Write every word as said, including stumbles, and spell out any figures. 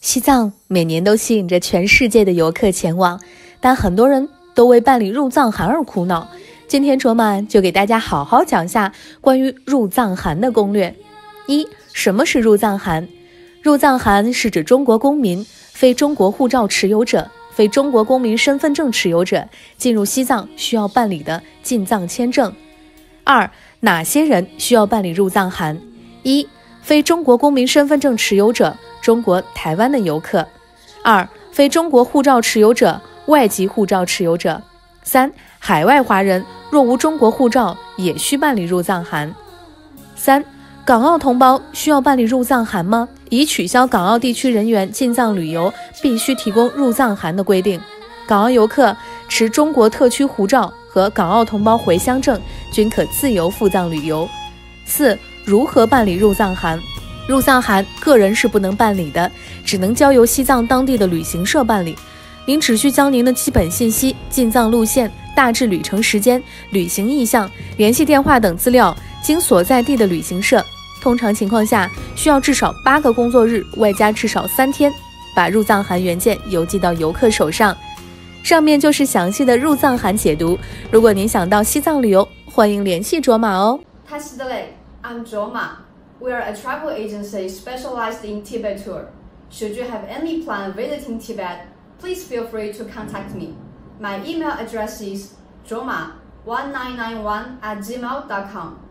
西藏每年都吸引着全世界的游客前往，但很多人都为办理入藏函而苦恼。今天卓玛就给大家好好讲下关于入藏函的攻略。一、什么是入藏函？入藏函是指中国公民、非中国护照持有者、非中国公民身份证持有者进入西藏需要办理的进藏签证。二、哪些人需要办理入藏函？一、非中国公民身份证持有者，中国台湾的游客。二、非中国护照持有者，外籍护照持有者。三、海外华人若无中国护照也需办理入藏函。三、港澳同胞需要办理入藏函吗？已取消港澳地区人员进藏旅游必须提供入藏函的规定，港澳游客持中国特区护照和港澳同胞回乡证均可自由赴藏旅游。四、如何办理入藏函？入藏函个人是不能办理的，只能交由西藏当地的旅行社办理。您只需将您的基本信息、进藏路线、大致旅程时间、旅行意向、联系电话等资料经所在地的旅行社，通常情况下需要至少八个工作日外加至少三天，把入藏函原件邮寄到游客手上。上面就是详细的入藏函解读。如果您想到西藏旅游，欢迎联系卓玛哦。 I'm Zhuoma. We are a travel agency specialized in Tibet tour. Should you have any plan visiting Tibet, please feel free to contact me. My email address is zhuoma one nine nine one at gmail dot com.